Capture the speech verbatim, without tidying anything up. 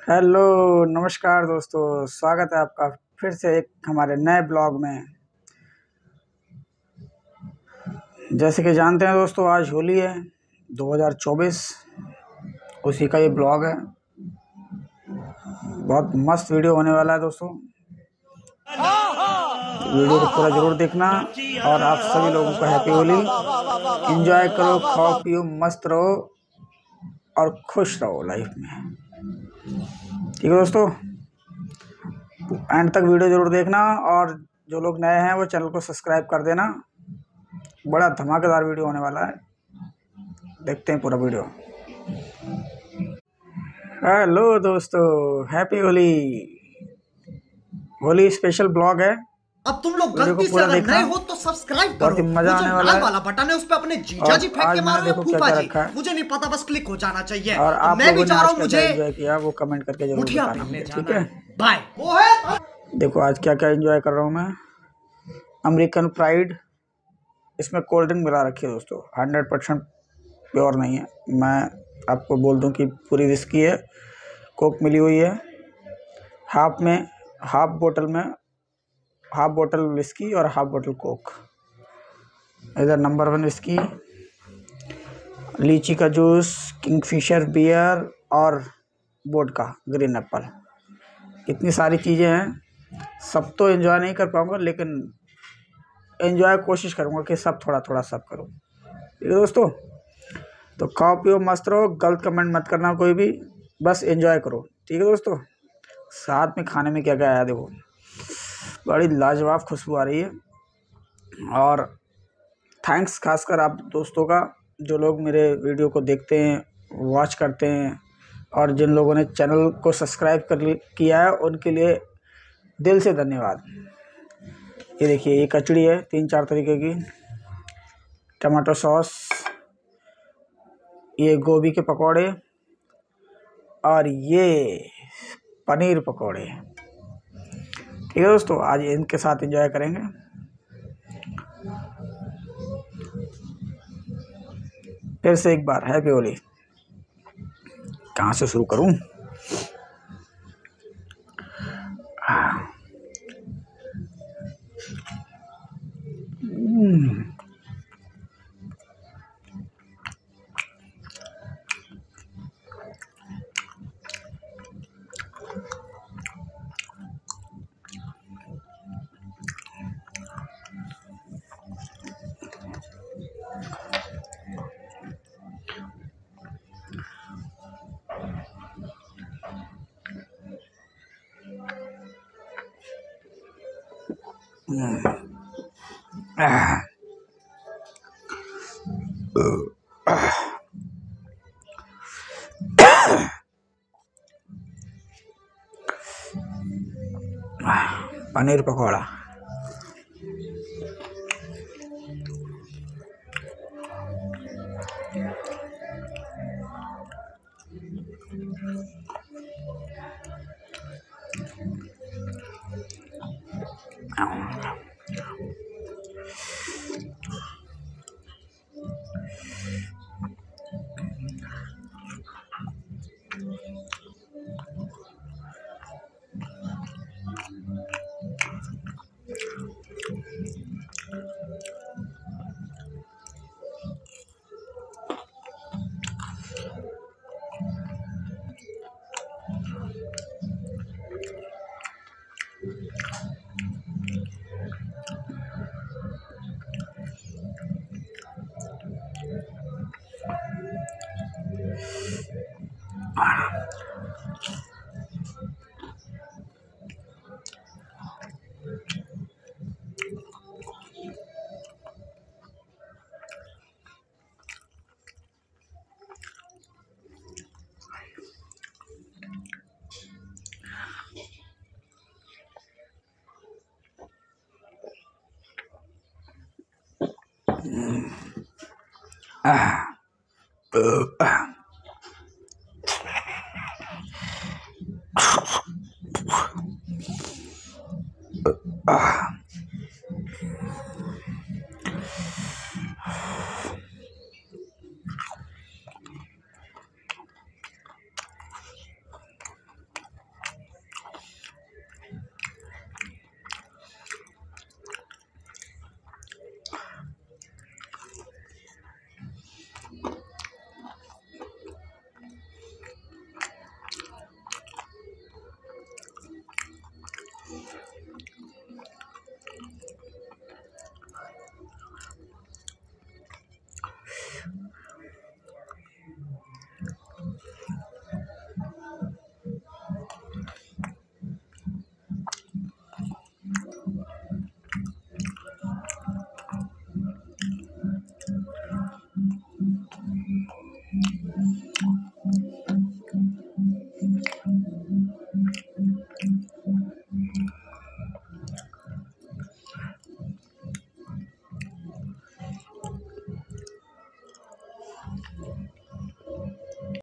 Hello, नमस्कार दोस्तों, स्वागत है आपका फिर से एक हमारे नए ब्लॉग में। जैसे कि जानते हैं दोस्तों, आज होली है दो हज़ार चौबीस, उसी का ये ब्लॉग है। बहुत मस्त वीडियो होने वाला है दोस्तों, तो वीडियो को पूरा ज़रूर देखना। और आप सभी लोगों को हैप्पी होली। एंजॉय करो, खाओ पियो, मस्त रहो और खुश रहो लाइफ में। ठीक है दोस्तों, एंड तक वीडियो ज़रूर देखना। और जो लोग नए हैं वो चैनल को सब्सक्राइब कर देना। बड़ा धमाकेदार वीडियो होने वाला है, देखते हैं पूरा वीडियो। हेलो दोस्तों, happy Holi. Holi special blog है। अब तुम लोग वीडियो को गलती से पूरा अगर देखना, नए हो तो सब्सक्राइब बहुत करो। ही मजा वो जो आने वाला लाल है। वाला बटन है उस पे अपने जीजा जी फेंक आज के मैंने मारो या देखो क्या फूफा क्या जी, रखा है, मुझे नहीं पता, बस क्लिक हो जाना चाहिए। और आप मैं भी लोगों ने जा रहा आज हूँ, क्या मुझे एंजॉय किया वो कमेंट करके जरूर मुठिया बताना पीने मुझे, जाना ठीक है। है। बाय। देखो आज क्या क्या एंजॉय कर रहा हूँ मैं। अमेरिकन प्राइड, इसमें कोल्ड ड्रिंक मिला रखी है दोस्तों, हंड्रेड परसेंट प्योर नहीं है। मैं आपको बोल दूं कि पूरी विस्की है, कोक मिली हुई है हाफ में, हाफ बोतल में, हाफ बोतल विस्की और हाफ बोतल कोक। इधर नंबर वन विस्की, लीची का जूस, किंगफिशर बियर और वोडका, ग्रीन एप्पल। इतनी सारी चीज़ें हैं, सब तो एंजॉय नहीं कर पाऊंगा, लेकिन एंजॉय कोशिश करूंगा कि सब थोड़ा थोड़ा सब करूं। ठीक है दोस्तों, तो खाओ पियो, मस्त रहो, गलत कमेंट मत करना कोई भी, बस एंजॉय करो। ठीक है दोस्तों, साथ में खाने में क्या क्या आया देखो, बड़ी लाजवाब खुशबू आ रही है। और थैंक्स खासकर आप दोस्तों का, जो लोग मेरे वीडियो को देखते हैं, वॉच करते हैं, और जिन लोगों ने चैनल को सब्सक्राइब कर किया है उनके लिए दिल से धन्यवाद। ये देखिए, ये कचड़ी है तीन चार तरीके की, टमाटो सॉस, ये गोभी के पकौड़े, और ये पनीर पकौड़े। ठीक है दोस्तों, आज इनके साथ एंजॉय करेंगे। फिर से एक बार हैप्पी होली। कहाँ से शुरू करूं? पनीर पकौड़ा,